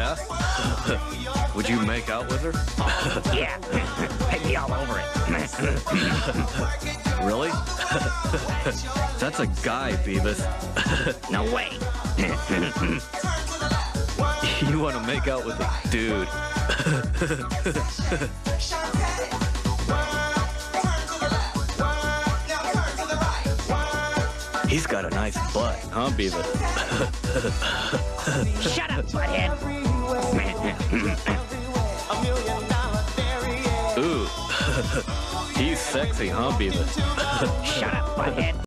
Yeah? Would you make out with her? Yeah, I'd be all over it. Really? That's a guy, Beavis. No way. You want to make out with a dude. He's got a nice butt, huh, Beavis? Shut up, butthead. Ooh. He's sexy, huh, Beavis? Shut up, butthead.